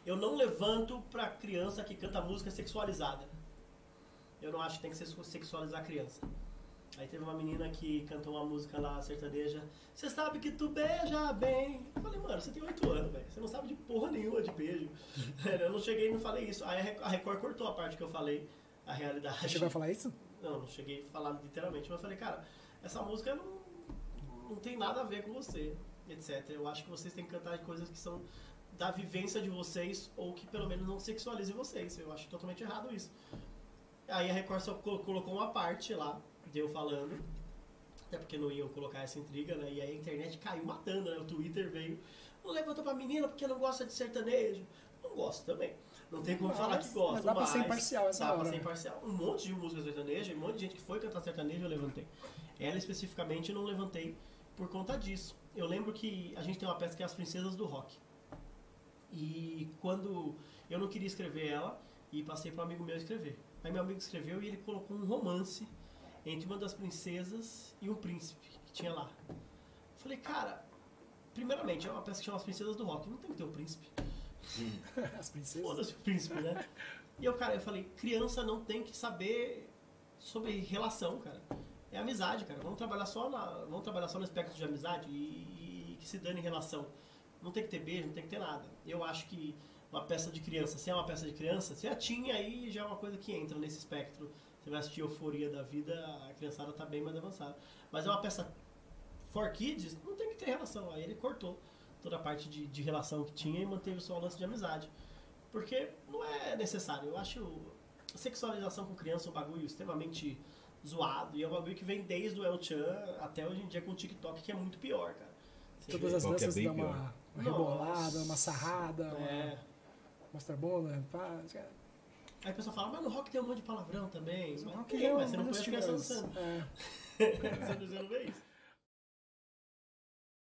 Eu não levanto pra criança que canta música sexualizada. Eu não acho que tem que sexualizar a criança. Aí teve uma menina que cantou uma música lá, sertaneja. Você sabe que tu beija bem. Eu falei, mano, você tem 8 anos, velho. Você não sabe de porra nenhuma de beijo. Eu não cheguei e não falei isso. Aí a Record cortou a parte que eu falei, a realidade. Você chegou a falar isso? Não cheguei a falar literalmente. Mas eu falei, cara, essa música não tem nada a ver com você, etc. Eu acho que vocês têm que cantar coisas que são da vivência de vocês ou que pelo menos não sexualizem vocês. Eu acho totalmente errado isso. Aí a Record só colocou uma parte lá, deu falando, até porque não iam colocar essa intriga, né? E aí a internet caiu matando, né? O Twitter veio, não levantou pra menina porque não gosta de sertanejo. Não gosto também. Não tem como falar que gosta. Mas dá pra ser imparcial essa hora. Dá pra ser imparcial. Um monte de música sertaneja, um monte de gente que foi cantar sertanejo eu levantei. Ela especificamente eu não levantei por conta disso. Eu lembro que a gente tem uma peça que é As Princesas do Rock. E quando eu não queria escrever ela, e passei para um amigo meu escrever. Aí meu amigo escreveu e ele colocou um romance entre uma das princesas e um príncipe que tinha lá. Eu falei, cara, primeiramente, é uma peça que chama As Princesas do Rock, não tem que ter um príncipe. As princesas? Foda-se o príncipe, né? E eu falei, criança não tem que saber sobre relação, cara. É amizade, cara. Vamos trabalhar só no aspecto de amizade e que se dane em relação. Não tem que ter beijo, não tem que ter nada. Eu acho que uma peça de criança, se é uma peça de criança, se é teen, aí já é uma coisa que entra nesse espectro. Você vai assistir Euforia da vida, a criançada tá bem mais avançada. Mas é uma peça for kids, não tem que ter relação. Aí ele cortou toda a parte de relação que tinha e manteve só o lance de amizade. Porque não é necessário. Eu acho a sexualização com criança é um bagulho extremamente zoado. E é um bagulho que vem desde o El Chan até hoje em dia com o TikTok, que é muito pior, cara. Todas as danças dão uma rebolada, Nossa, uma sarrada, mostra a bunda, pá. Aí a pessoa fala, mas no rock tem um monte de palavrão também. Mas Mas, rock é mas você não um põe as crianças estilo, dançando. Você não vê isso.